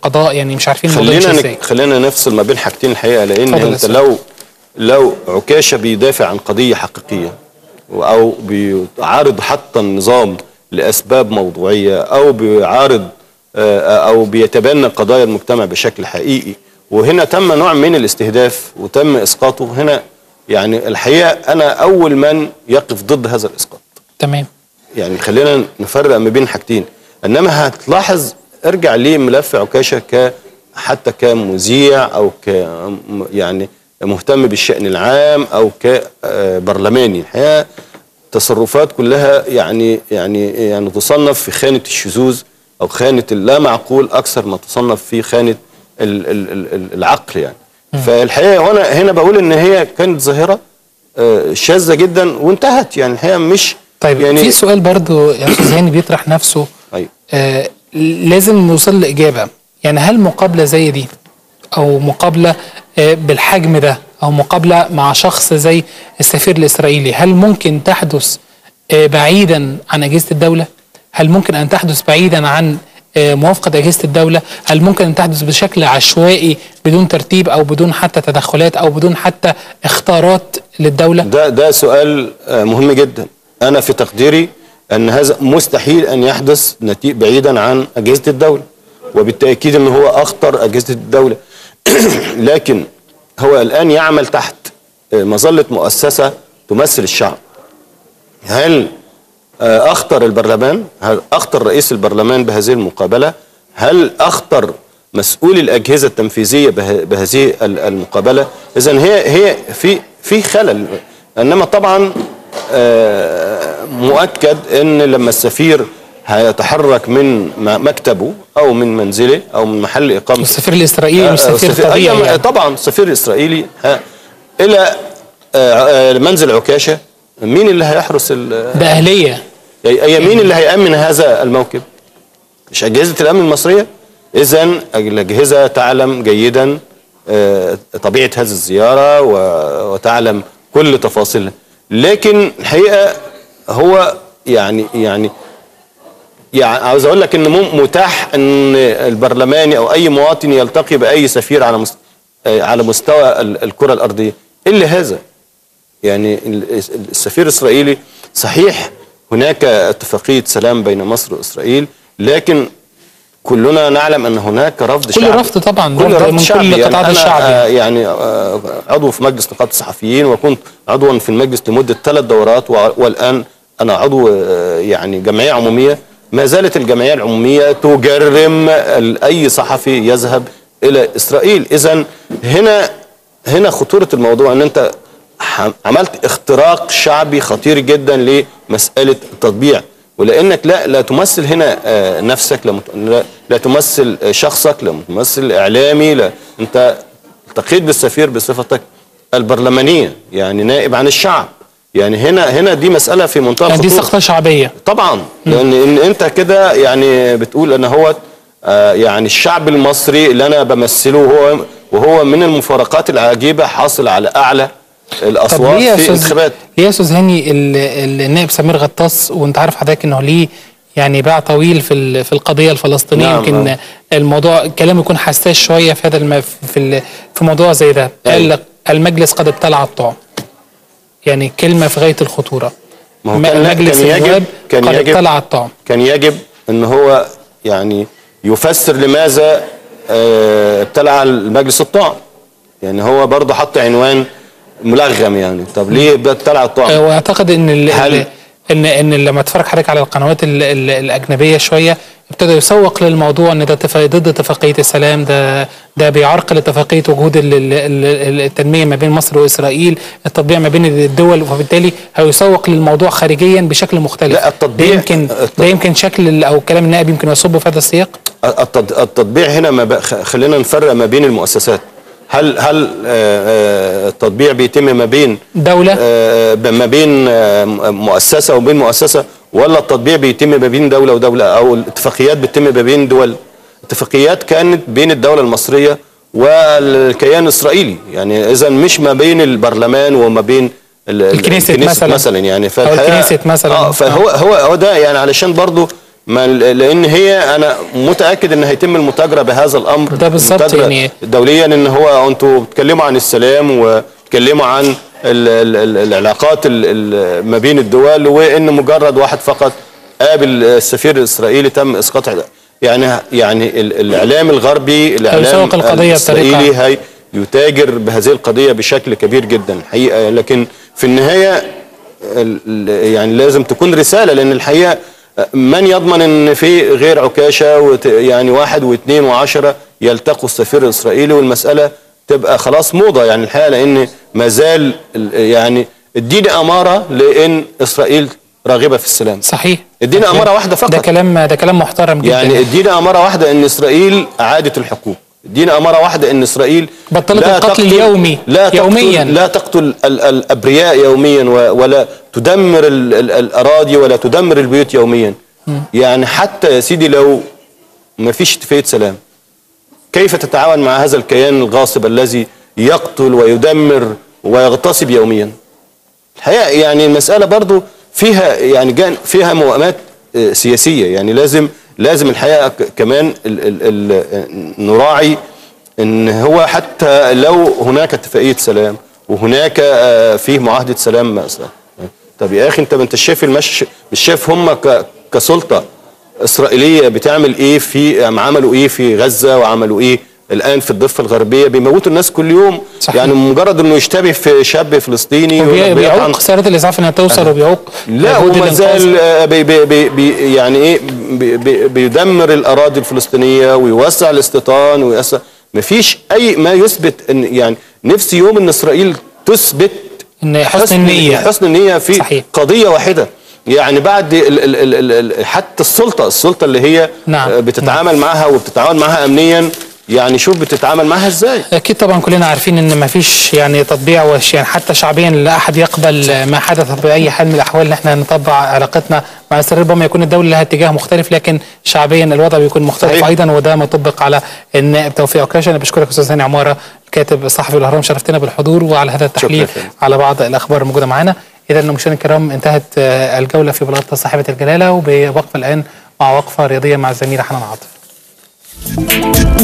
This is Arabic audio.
القضاء، يعني مش عارفين الموضوع ازاي. خلينا نفصل ما بين حاجتين الحقيقه، لان انت لو عكاشة بيدافع عن قضيه حقيقيه او بيعارض حتى النظام لاسباب موضوعيه، او بيعارض او بيتبنى قضايا المجتمع بشكل حقيقي، وهنا تم نوع من الاستهداف وتم اسقاطه، هنا يعني الحقيقه انا اول من يقف ضد هذا الاسقاط. تمام. يعني خلينا نفرق ما بين حاجتين. انما هتلاحظ ارجع لملف عكاشة حتى كمذيع او يعني مهتم بالشأن العام او كبرلماني، الحقيقه تصرفات كلها يعني تصنف في خانه الشذوذ او خانه اللا معقول اكثر ما تصنف في خانه العقل يعني. فالحقيقه هنا بقول ان هي كانت ظاهره شاذه جدا وانتهت، يعني الحقيقه مش طيب يعني في سؤال برضو يا استاذ هاني بيطرح نفسه. أيوة. لازم نوصل لاجابه، يعني هل مقابله زي دي او مقابله بالحجم ده او مقابله مع شخص زي السفير الاسرائيلي هل ممكن تحدث بعيدا عن اجهزه الدوله؟ هل ممكن ان تحدث بعيدا عن موافقه اجهزه الدوله؟ هل ممكن ان تحدث بشكل عشوائي بدون ترتيب او بدون حتى تدخلات او بدون حتى اختارات للدوله؟ ده سؤال مهم جدا. انا في تقديري ان هذا مستحيل ان يحدث بعيدا عن اجهزه الدوله، وبالتاكيد ان هو اخطر اجهزه الدوله. لكن هو الان يعمل تحت مظله مؤسسه تمثل الشعب. هل اخطر البرلمان؟ هل اخطر رئيس البرلمان بهذه المقابله؟ هل اخطر مسؤول الاجهزه التنفيذيه بهذه المقابله؟ اذا هي في خلل. انما طبعا مؤكد ان لما السفير هيتحرك من مكتبه او من منزله او من محل اقامته، السفير الاسرائيلي مش سفير طبيعي يعني. طبعا السفير الاسرائيلي الى منزل عكاشة، مين اللي هيحرس بأهلية؟ مين اللي هيأمن هذا الموكب؟ مش أجهزة الأمن المصرية؟ إذن الأجهزة تعلم جيدا طبيعة هذه الزيارة وتعلم كل تفاصيلها، لكن الحقيقة هو يعني عاوز أقول لك إن متاح إن البرلماني أو أي مواطن يلتقي بأي سفير على مستوى الكرة الأرضية إلا هذا. يعني السفير الإسرائيلي صحيح هناك اتفاقية سلام بين مصر وإسرائيل، لكن كلنا نعلم أن هناك رفض شعبي. كل رفض طبعا، كل رفض من كل قطاعات الشعب. يعني عضو في مجلس نقابة الصحفيين، وكنت عضوا في المجلس لمدة 3 دورات، والآن أنا عضو يعني جمعية عمومية. ما زالت الجمعية العمومية تجرم أي صحفي يذهب إلى إسرائيل. إذن هنا خطورة الموضوع، أن أنت عملت اختراق شعبي خطير جدا لمسألة التطبيع، ولأنك لا تمثل هنا نفسك، لا تمثل شخصك، لا تمثل إعلامي، لا، أنت التقيت بالسفير بصفتك البرلمانية، يعني نائب عن الشعب. يعني هنا دي مسألة في منتهى الخطورة. يعني دي سقطة شعبية طبعا، لأن أنت كده يعني بتقول أنا هو يعني الشعب المصري اللي أنا بمثله، وهو من المفارقات العجيبة حاصل على أعلى الاصوات في الانتخابات. يا استاذ هاني، النائب سمير غطاس، وانت عارف حضرتك انه ليه يعني باع طويل في القضيه الفلسطينيه. نعم. يمكن الموضوع كلامه يكون حساس شويه في هذا في موضوع زي ده. قال المجلس قد ابتلع الطعم، يعني كلمه في غايه الخطوره. المجلس النواب قد ابتلع الطعم. كان يجب ان هو يعني يفسر لماذا ابتلع المجلس الطعم. يعني هو برضه حط عنوان ملغم، يعني طب ليه ابتلع الطعم؟ واعتقد ان لما اتفرج حضرتك على القنوات الاجنبيه شويه، ابتدى يسوق للموضوع ان ده ضد اتفاقيه السلام، ده بيعرقل اتفاقيه وجود التنميه ما بين مصر واسرائيل، التطبيع ما بين الدول، وبالتالي هيسوق للموضوع خارجيا بشكل مختلف. لا، التطبيع ده يمكن شكل او كلام النائب يمكن يصب في هذا السياق. التطبيع هنا خلينا نفرق ما بين المؤسسات. هل التطبيع بيتم ما بين دولة، ما بين مؤسسة وبين مؤسسة، ولا التطبيع بيتم ما بين دولة ودولة، أو الاتفاقيات بتتم ما بين دول؟ اتفاقيات كانت بين الدولة المصرية والكيان الإسرائيلي، يعني إذا مش ما بين البرلمان وما بين الكنيست مثلا يعني. أو الكنيست مثلا. فهو ده يعني علشان برضو لان هي انا متاكد ان هيتم المتاجره بهذا الامر ده بالظبط يعني دوليا، ان هو انتوا بتتكلموا عن السلام وبتتكلموا عن العلاقات ما بين الدول، وان مجرد واحد فقط قابل السفير الاسرائيلي تم اسقاط يعني الاعلام الغربي الاعلام الاسرائيلي هي يتاجر بهذه القضيه بشكل كبير جدا الحقيقه. لكن في النهايه يعني لازم تكون رساله، لان الحقيقه من يضمن ان في غير عكاشه يعني 1 و2 و10 يلتقوا السفير الاسرائيلي والمساله تبقى خلاص موضه يعني الحقيقه، لان ما زال يعني اديني اماره لان اسرائيل راغبه في السلام. صحيح. ادينا اماره واحده فقط. ده كلام محترم جدا. يعني ادينا اماره واحده ان اسرائيل اعادت الحقوق، ادينا اماره واحده ان اسرائيل بطلت القتل اليومي يوميا، لا تقتل الابرياء يوميا ولا تدمر الاراضي ولا تدمر البيوت يوميا. يعني حتى يا سيدي لو ما فيش اتفاقيه سلام، كيف تتعاون مع هذا الكيان الغاصب الذي يقتل ويدمر ويغتصب يوميا؟ الحقيقه يعني المساله برضو فيها يعني فيها موائمات سياسيه، يعني لازم الحقيقه كمان نراعي ان هو حتى لو هناك اتفاقيه سلام وهناك فيه معاهده سلام مثلا، طب يا اخي انت شايف مش شايف هم كسلطه اسرائيليه بتعمل ايه عملوا ايه في غزه وعملوا ايه الان في الضفه الغربيه؟ بيموتوا الناس كل يوم. صحيح. يعني مجرد انه يشتبه في شاب فلسطيني بيعوق سيارات الاسعاف انها توصل وبيعوق لا وما زال يعني ايه بيدمر الاراضي الفلسطينيه ويوسع الاستيطان ويوسع. ما فيش اي ما يثبت ان يعني نفسي يوم ان اسرائيل تثبت ان حسن النيه في صحيح. قضيه واحده، يعني بعد حتى السلطه اللي هي بتتعامل معها وبتتعاون معها امنيا، يعني شوف بتتعامل معها ازاي. اكيد طبعا كلنا عارفين ان ما فيش يعني تطبيع يعني حتى شعبيا لا احد يقبل ما حدث باي حال من الاحوال ان احنا نطبع علاقتنا مع اسرائيل. ربما يكون الدوله لها اتجاه مختلف لكن شعبيا الوضع بيكون مختلف. صحيح. ايضا وده ما طبق على النائب توفيق عكاشه. انا بشكرك استاذ هاني عماره الكاتب الصحفي الاهرام، شرفتنا بالحضور وعلى هذا التحليل على بعض الاخبار الموجوده معانا. اذا مشاهدينا الكرام انتهت الجوله في بلاط صاحبه الجلاله، وبوقف الان مع وقفه رياضيه مع الزميله حنان عاطف.